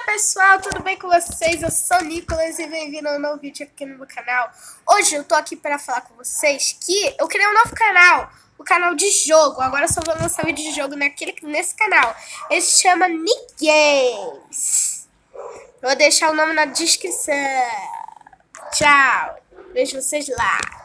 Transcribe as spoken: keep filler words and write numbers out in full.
pessoal, tudo bem com vocês? Eu sou o Nicolas e bem-vindo a um novo vídeo aqui no meu canal. Hoje eu tô aqui para falar com vocês que eu criei um novo canal, o canal de jogo. Agora eu só vou lançar vídeo de jogo naquele, nesse canal. Ele se chama Nick Games. Vou deixar o nome na descrição. Tchau, vejo vocês lá.